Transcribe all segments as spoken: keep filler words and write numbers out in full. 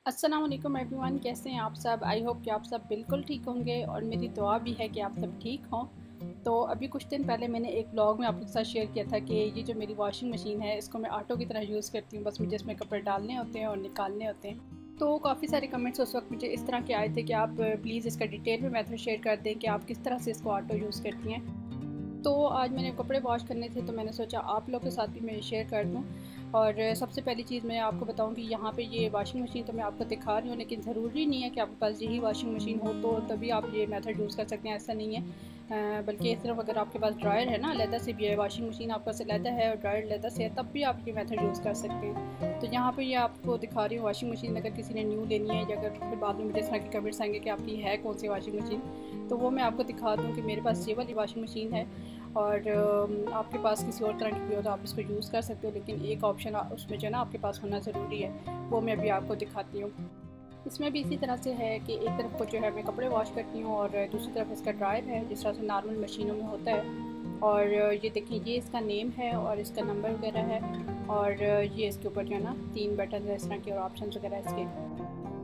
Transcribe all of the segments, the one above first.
अस्सलाम वालेकुम एवरीवन, कैसे हैं आप सब। आई होप कि आप सब बिल्कुल ठीक होंगे और मेरी दुआ भी है कि आप सब ठीक हों। तो अभी कुछ दिन पहले मैंने एक ब्लॉग में आप लोग के साथ शेयर किया था कि ये जो मेरी वॉशिंग मशीन है इसको मैं ऑटो की तरह यूज़ करती हूँ। बस मुझे इसमें कपड़े डालने होते हैं और निकालने होते हैं। तो काफ़ी सारे कमेंट्स उस वक्त मुझे इस तरह के आए थे कि आप प्लीज़ इसका डिटेल में मेथड शेयर कर दें कि आप किस तरह से इसको ऑटो यूज़ करती हैं। तो आज मैंने कपड़े वॉश करने थे तो मैंने सोचा आप लोगों के साथ भी मैं शेयर कर दूं। और सबसे पहली चीज़ मैं आपको बताऊं कि यहाँ पे ये वॉशिंग मशीन तो मैं आपको दिखा रही हूँ, लेकिन ज़रूरी नहीं है कि आपके पास यही वॉशिंग मशीन हो तो तभी आप ये मेथड यूज़ कर सकते हैं, ऐसा नहीं है। अ, बल्कि सिर्फ अगर आपके पास ड्रायर है ना, अलहदा से भी है, वॉशिंग मशीन आपके पास अलहदा है और ड्रायर अलहदा से है, तब भी आप ये मेथड यूज़ कर सकते हैं। तो यहाँ पर ये आपको दिखा रही हूँ वॉशिंग मशीन। अगर किसी ने न्यू लेनी है या अगर फिर बाद में मुझे इस तरह के कमेंट्स आएंगे कि आपकी है कौन सी वॉशिंग मशीन, तो वो मैं आपको दिखा दूँ कि मेरे पास ये वाली वॉशिंग मशीन है। और आपके पास किसी और तरह की भी हो तो आप इसको यूज़ कर सकते हो, लेकिन एक ऑप्शन उसमें जो है ना आपके पास होना ज़रूरी है, वो मैं अभी आपको दिखाती हूँ। इसमें भी इसी तरह से है कि एक तरफ को जो है मैं कपड़े वॉश करती हूँ और दूसरी तरफ इसका ड्रायर है, जिस तरह से नॉर्मल मशीनों में होता है। और ये देखिए, ये इसका नेम है और इसका नंबर वगैरह है, और ये इसके ऊपर जो है ना तीन बटन है इस तरह के और ऑप्शन वगैरह इसके।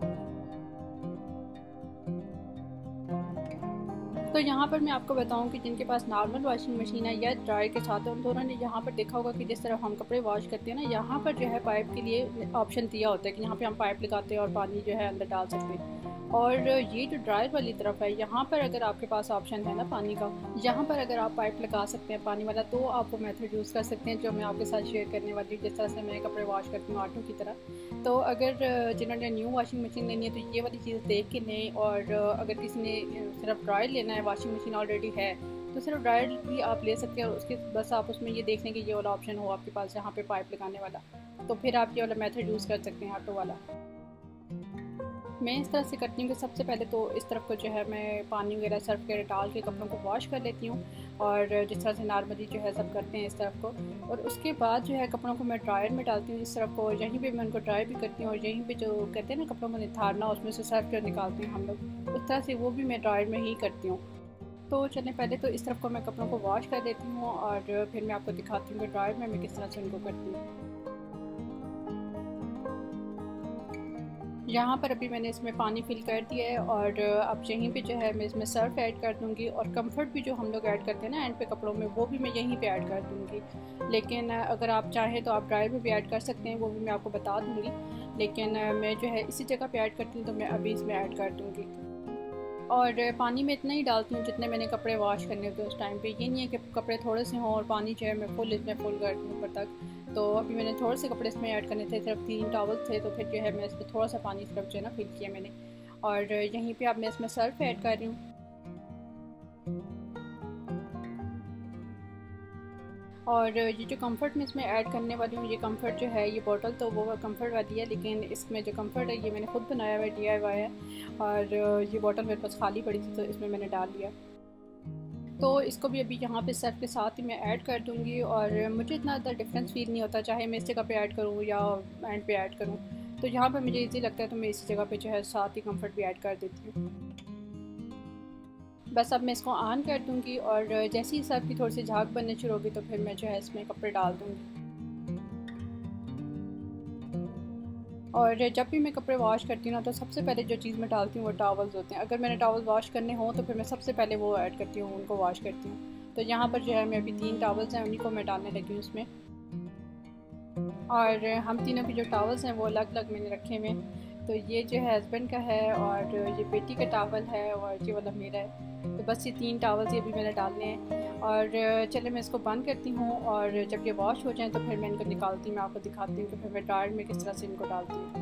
तो यहाँ पर मैं आपको बताऊँ कि जिनके पास नॉर्मल वॉशिंग मशीन है या ड्रायर के साथ है, उन दोनों ने यहाँ पर देखा होगा कि जिस तरह हम कपड़े वॉश करते हैं ना, यहाँ पर जो है पाइप के लिए ऑप्शन दिया होता है कि यहाँ पे हम पाइप लगाते हैं और पानी जो है अंदर डाल सकते हैं। और ये जो ड्रायर वाली तरफ है, यहाँ पर अगर आपके पास ऑप्शन है ना पानी का, यहाँ पर अगर आप पाइप लगा सकते हैं पानी वाला, तो आप वो मेथड यूज़ कर सकते हैं जो मैं आपके साथ शेयर करने वाली हूँ, जिस तरह से मैं कपड़े वॉश करती हूँ ऑटो की तरह। तो अगर जिन्होंने न्यू वॉशिंग मशीन लेनी है तो ये वाली चीज़ देख के लें। और अगर किसी ने सिर्फ ड्रायर लेना है, वॉशिंग मशीन ऑलरेडी है, तो सिर्फ ड्रायर भी आप ले सकते हैं और उसके बस आप उसमें ये देख लें कि ये वाला ऑप्शन हो आपके पास जहाँ पे पाइप लगाने वाला, तो फिर आप ये वाला मेथड यूज़ कर सकते हैं ऑटो वाला। मैं इस तरह से करती हूँ कि सबसे पहले तो इस तरफ को जो है मैं पानी वगैरह सर्फ वगैरह डाल के कपड़ों को वॉश कर लेती हूँ, और जिस तरह से नॉर्मली जो है सब करते हैं इस तरफ को। और उसके बाद जो है कपड़ों को मैं ड्रायर में डालती हूँ इस तरफ को, यहीं पे मैं उनको ड्राई भी करती हूँ, और यहीं पे जो कहते हैं ना कपड़ों को निथारना, उसमें से सर्फ कर निकालते हैं हम लोग, उस तरह से वो भी मैं ड्रायर में ही करती हूँ। तो चलें, पहले तो इस तरफ को मैं कपड़ों को वॉश कर देती हूँ और फिर मैं आपको दिखाती हूँ कि ड्रायर में मैं किस तरह से उनको करती हूँ। यहाँ पर अभी मैंने इसमें पानी फिल कर दिया है और अब यहीं पे जो है मैं इसमें सर्फ ऐड कर दूँगी, और कंफर्ट भी जो हम लोग ऐड करते हैं ना एंड पे कपड़ों में, वो भी मैं यहीं पे ऐड कर दूँगी। लेकिन अगर आप चाहें तो आप ड्रायर में भी ऐड कर सकते हैं, वो भी मैं आपको बता दूँगी, लेकिन मैं जो है इसी जगह पे ऐड करती हूँ तो मैं अभी इसमें ऐड कर दूँगी। और पानी में इतना ही डालती हूँ जितने मैंने कपड़े वॉश करने होते हैं उस टाइम पे। ये नहीं है कि कपड़े थोड़े से हों और पानी जो है मैं फुल इसमें फुल कर दूँ ऊपर तक। तो अभी मैंने थोड़े से कपड़े इसमें ऐड करने थे, सिर्फ तीन टॉवल थे, तो फिर जो है मैं इसमें थोड़ा सा पानी सिर्फ जो है ना फिल किया मैंने। और यहीं पे अब मैं इसमें सर्फ ऐड कर रही हूँ। और ये जो कंफर्ट में इसमें ऐड करने वाली हूँ, ये कंफर्ट जो है, ये बॉटल तो वो कंफर्ट वाली है, लेकिन इसमें जो कंफर्ट है ये मैंने खुद बनाया हुआ है, डी आई वाई है। और ये बॉटल मेरे पास खाली पड़ी थी तो इसमें मैंने डाल लिया। तो इसको भी अभी यहाँ पे सर्फ के साथ ही मैं ऐड कर दूँगी, और मुझे इतना ज़्यादा डिफरेंस फील नहीं होता चाहे मैं इस जगह पे ऐड करूँ या एंड पे ऐड करूँ। तो यहाँ पे मुझे इजी लगता है तो मैं इसी जगह पे जो है साथ ही कंफर्ट भी ऐड कर देती हूँ। बस अब मैं इसको ऑन कर दूँगी और जैसे ही सर्फ की थोड़ी सी झाग बनने शुरू होगी तो फिर मैं जो है इसमें कपड़े डाल दूँगी। और जब भी मैं कपड़े वॉश करती हूँ ना, तो सबसे पहले जो चीज़ मैं डालती हूँ वो टॉवल्स होते हैं। अगर मैंने टॉवल वॉश करने हों तो फिर मैं सबसे पहले वो ऐड करती हूँ, उनको वॉश करती हूँ। तो यहाँ पर जो है मैं अभी तीन टॉवल्स हैं, उन्हीं को मैं डालने लगी हूँ उसमें। और हम तीनों के जो टॉवल्स हैं वो अलग अलग मैंने रखे हुए हैं। तो ये जो है हस्बैंड का है, और ये बेटी का टॉवल है, और ये वाला मेरा है। तो बस ये तीन टॉवल्स ये भी मैंने डालने हैं। और चले मैं इसको बंद करती हूँ, और जब ये वॉश हो जाए तो फिर मैं इनको निकालती हूँ, मैं आपको दिखाती हूँ कि फिर मैं ड्रायर में किस तरह से इनको डालती हूँ।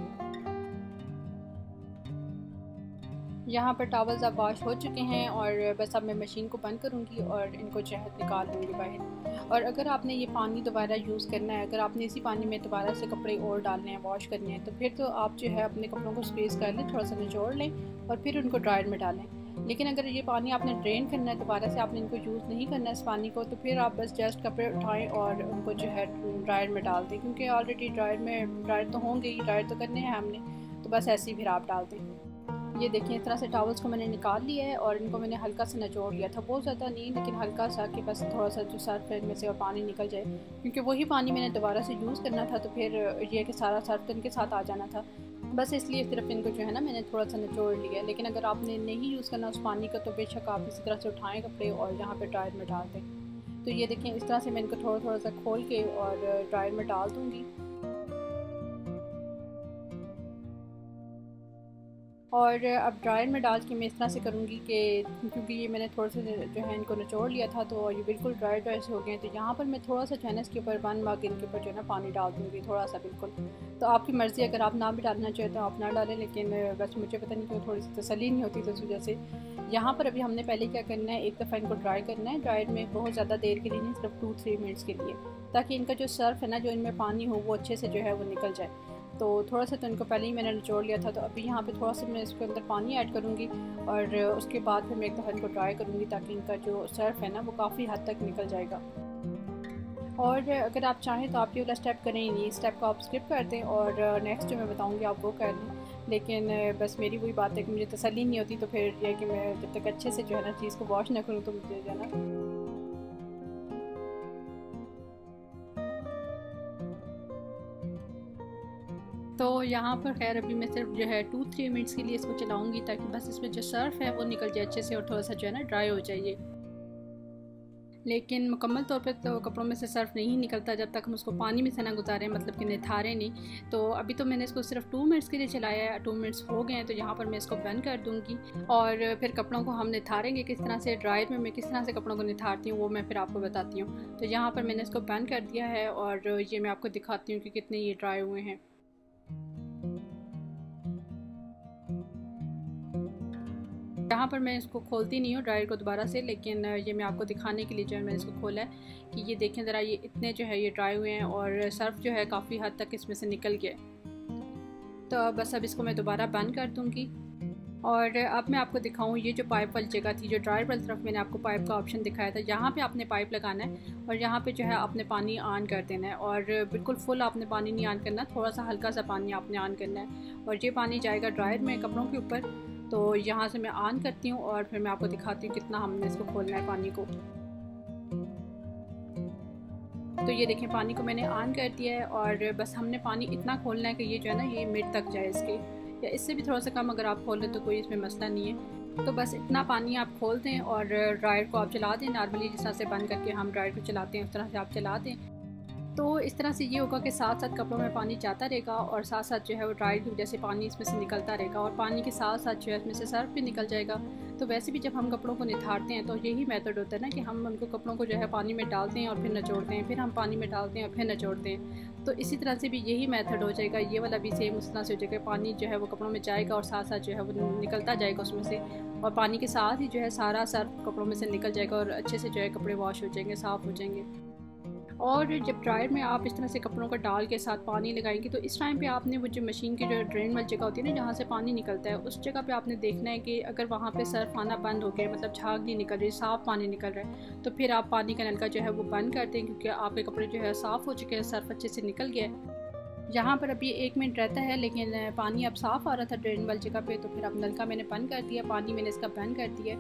यहाँ पर टॉवल्स अब वॉश हो चुके हैं और बस अब मैं मशीन को बंद करूँगी और इनको जो है निकाल लूँगी बाहर। और अगर आपने ये पानी दोबारा यूज़ करना है, अगर आपने इसी पानी में दोबारा से कपड़े और डालने हैं, वॉश करने हैं, तो फिर तो आप जो है अपने कपड़ों को स्पेस कर लें, थोड़ा सा निचोड़ लें और फिर उनको ड्रायर में डालें। लेकिन अगर ये पानी आपने ड्रेन करना है, दोबारा से आपने इनको यूज़ नहीं करना है इस पानी को, तो फिर आप बस जस्ट कपड़े उठाएं और उनको जो है ड्रायर में डाल दें, क्योंकि ऑलरेडी ड्रायर में ड्रायर तो होंगे ही, ड्रायर तो करने हैं हमने, तो बस ऐसे ही फिर आप डाल दें। ये देखिए, इस तरह से टॉवल्स को मैंने निकाल लिया है और इनको मैंने हल्का सा निचोड़ लिया था, बहुत ज़्यादा नहीं लेकिन हल्का सा, कि बस थोड़ा सा जो सर्फ में से और पानी निकल जाए, क्योंकि वही पानी मैंने दोबारा से यूज़ करना था, तो फिर ये कि सारा सर्फ तो इनके साथ आ जाना था। बस इसलिए सिर्फ इनको जो है ना मैंने थोड़ा सा निचोड़ लिया। लेकिन अगर आपने नहीं यूज़ करना उस पानी का तो बेशक आप इसी तरह से उठाएँ कपड़े और यहाँ पे ड्रायर में डाल दें। तो ये देखें इस तरह से मैं इनको थोड़ा थोड़ा सा खोल के और ड्रायर में डाल दूँगी। और अब ड्रायर में डाल के मैं इस तरह से करूँगी कि क्योंकि ये मैंने थोड़ा सा जो है इनको निचोड़ लिया था तो ये बिल्कुल ड्राई ड्राई से हो गए। तो यहाँ पर मैं थोड़ा सा जो है ना इसके ऊपर वन मग इनके ऊपर जो है ना पानी डाल दूँगी, थोड़ा सा बिल्कुल। तो आपकी मर्ज़ी, अगर आप ना भी डालना चाहें तो आप ना डालें, लेकिन बस मुझे पता नहीं क्यों थोड़ी सी तसल्ली नहीं होती तो इस वजह से। यहाँ पर अभी हमने पहले क्या करना है, एक दफ़ा इनको ड्राई करना है ड्रायर में, बहुत ज़्यादा देर के लिए नहीं, सिर्फ टू थ्री मिनट्स के लिए, ताकि इनका जो सर्फ है ना, जो इनमें पानी हो वो अच्छे से जो है वो निकल जाए। तो थोड़ा सा तो इनको पहले ही मैंने निचोड़ लिया था। तो अभी यहाँ पे थोड़ा सा मैं इसके अंदर पानी ऐड करूँगी और उसके बाद फिर मैं एक दफ़ा इनको ड्राई करूँगी ताकि इनका जो सर्फ है ना वो काफ़ी हद तक निकल जाएगा। और अगर आप चाहें तो आप ये वाला स्टेप करें ही नहीं, इस स्टेप को आप स्किप कर दें और नेक्स्ट जो मैं बताऊँगी आप वो कर लें। लेकिन बस मेरी वही बात है कि मुझे तसल्ली नहीं होती, तो फिर यह कि मैं जब तक अच्छे से जो है ना चीज़ को वॉश ना करूँ तो मुझे जो है ना। तो यहाँ पर खैर अभी मैं सिर्फ जो है टू थ्री मिनट्स के लिए इसको चलाऊँगी ताकि बस इसमें जो सर्फ है वो निकल जाए अच्छे से और थोड़ा सा जो है ना ड्राई हो जाए। लेकिन मुकम्मल तौर पे तो कपड़ों में से सर्फ नहीं निकलता जब तक हम उसको पानी में से ना गुजारें, मतलब कि निथारें नहीं। तो अभी तो मैंने इसको सिर्फ टू मिनट्स के लिए चलाया है, टू मिनट्स हो गए हैं। तो यहाँ पर मैं इसको बंद कर दूँगी और फिर कपड़ों को हम निथारेंगे किस तरह से। ड्रायर में मैं किस तरह से कपड़ों को निथारती हूँ वो मैं फिर आपको बताती हूँ। तो यहाँ पर मैंने इसको बंद कर दिया है और ये मैं आपको दिखाती हूँ कि कितने ये ड्राई हुए हैं। यहाँ पर मैं इसको खोलती नहीं हूँ ड्रायर को दोबारा से, लेकिन ये मैं आपको दिखाने के लिए जो है मैंने इसको खोला है कि ये देखें ज़रा, ये इतने जो है ये ड्राई हुए हैं और सर्फ जो है काफ़ी हद तक इसमें से निकल गया। तो बस अब इसको मैं दोबारा बंद कर दूँगी और अब मैं आपको दिखाऊँ ये जो पाइप वाली जगह थी, जो ड्रायर वाली तरफ मैंने आपको पाइप का ऑप्शन दिखाया था, यहाँ पे आपने पाइप लगाना है और यहाँ पे जो है आपने पानी ऑन कर देना है। और बिल्कुल फुल आपने पानी नहीं ऑन करना, थोड़ा सा हल्का सा पानी आपने ऑन करना है और ये पानी जाएगा ड्रायर में कपड़ों के ऊपर। तो यहाँ से मैं ऑन करती हूँ और फिर मैं आपको दिखाती हूँ कितना हमने इसको खोलना है पानी को। तो ये देखें पानी को मैंने ऑन कर दिया है और बस हमने पानी इतना खोलना है कि ये जो है ना ये मिड तक जाए इसके, या इससे भी थोड़ा सा कम अगर आप खोल लें तो कोई इसमें मसला नहीं है। तो बस इतना पानी आप खोल दें और ड्रायर को आप चला दें नॉर्मली जिस तरह से बंद करके हम ड्रायर को चलाते हैं उस तरह से आप चला दें। तो इस तरह से ये होगा कि साथ साथ कपड़ों में पानी जाता रहेगा और साथ साथ जो है वो ड्रायर की वजह से पानी इसमें से निकलता रहेगा और पानी के साथ साथ जो है इसमें से सर्फ भी निकल जाएगा। तो वैसे भी जब हम कपड़ों को निथारते हैं तो यही मेथड होता है ना कि हम उनको कपड़ों को जो है पानी में डालते हैं और फिर निचोड़ते हैं, फिर हम पानी में डालते हैं और फिर निचोड़ते हैं। तो इसी तरह से भी यही मेथड हो जाएगा, ये वाला भी सेम उस तरह से हो जाएगा। पानी जो है वो कपड़ों में जाएगा और साथ साथ जो है वो निकलता जाएगा उसमें से, और पानी के साथ ही जो है सारा सर्फ कपड़ों में से निकल जाएगा और अच्छे से जो है कपड़े वॉश हो जाएंगे, साफ़ हो जाएंगे। और जब ड्रायर में आप इस तरह से कपड़ों का डाल के साथ पानी लगाएंगे तो इस टाइम पे आपने वो जो मशीन की जो ड्रेन वाली जगह होती है ना जहाँ से पानी निकलता है, उस जगह पे आपने देखना है कि अगर वहाँ पे सर्फ आना बंद हो गया, मतलब झाग नहीं निकल रही, साफ़ पानी निकल रहा है, तो फिर आप पानी का नलका जो है वो बंद कर दें क्योंकि आपके कपड़े जो है साफ़ हो चुके हैं, सर्फ अच्छे से निकल गया है। यहाँ पर अभी एक मिनट रहता है लेकिन पानी अब साफ़ आ रहा था ड्रेन वाली जगह पे, तो फिर अब नलका मैंने बंद कर दिया, पानी मैंने इसका बंद कर दिया।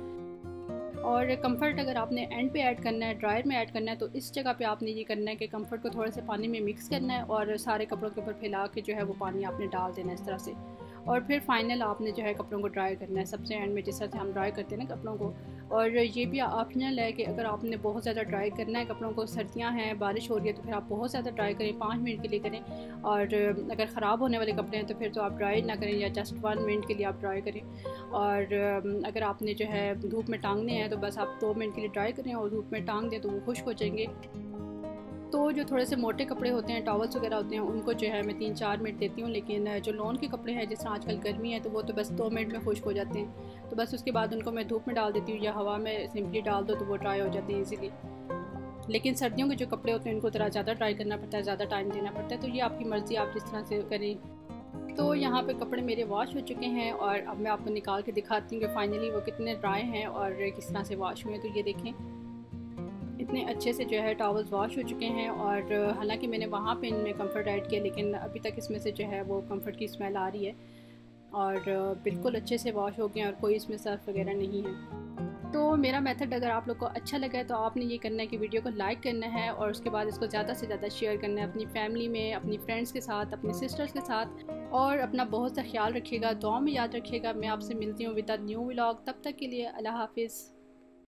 और कंफर्ट अगर आपने एंड पे ऐड करना है, ड्रायर में ऐड करना है, तो इस जगह पे आपने ये करना है कि कंफर्ट को थोड़े से पानी में मिक्स करना है और सारे कपड़ों के ऊपर फैला के जो है वो पानी आपने डाल देना है इस तरह से। और फिर फाइनल आपने जो है कपड़ों को ड्राई करना है सबसे एंड में, जिस तरह से हम ड्राई करते हैं ना कपड़ों को। और ये भी ऑप्शनल है कि अगर आपने बहुत ज़्यादा ड्राई करना है कपड़ों को, सर्दियाँ हैं, बारिश हो रही है, तो फिर आप बहुत ज़्यादा ड्राई करें, पाँच मिनट के लिए करें। और अगर ख़राब होने वाले कपड़े हैं तो फिर तो आप ड्राई ना करें या जस्ट वन मिनट के लिए आप ड्राई करें। और अगर आपने जो है धूप में टांगने हैं तो बस आप दो मिनट के लिए ड्राई करें और धूप में टांग दें तो वो खुश्क हो जाएंगे। तो जो थोड़े से मोटे कपड़े होते हैं, टॉवल्स वगैरह होते हैं, उनको जो है मैं तीन चार मिनट देती हूँ, लेकिन जो लॉन के कपड़े हैं जिस तरह आजकल गर्मी है तो वो तो बस दो मिनट में खुश्क हो जाते हैं। तो बस उसके बाद उनको मैं धूप में डाल देती हूँ या हवा में सिंपली डाल दो तो वो ड्राई हो जाते हैं ईजीली। लेकिन सर्दियों के जो कपड़े होते हैं उनको थोड़ा ज़्यादा ड्राई करना पड़ता है, ज़्यादा टाइम देना पड़ता है। तो ये आपकी मर्ज़ी, आप जिस तरह से करें। तो यहाँ पे कपड़े मेरे वॉश हो चुके हैं और अब मैं आपको निकाल के दिखाती हूँ कि फ़ाइनली वो कितने ड्राई हैं और किस तरह से वॉश हुए हैं। तो ये देखें इतने अच्छे से जो है टॉवल्स वॉश हो चुके हैं। और हालांकि मैंने वहाँ पे इनमें कंफर्ट ऐड किया लेकिन अभी तक इसमें से जो है वो कंफर्ट की स्मेल आ रही है और बिल्कुल अच्छे से वॉश हो गए और कोई इसमें सर्फ वगैरह नहीं है। तो मेरा मेथड अगर आप लोग को अच्छा लगा है तो आपने ये करना है कि वीडियो को लाइक करना है और उसके बाद इसको ज़्यादा से ज़्यादा शेयर करना है अपनी फैमिली में, अपनी फ्रेंड्स के साथ, अपनी सिस्टर्स के साथ। और अपना बहुत सा ख्याल रखिएगा, दुआ में याद रखिएगा। मैं आपसे मिलती हूँ विद अ न्यू व्लॉग। तब तक के लिए अल्लाह हाफिज़।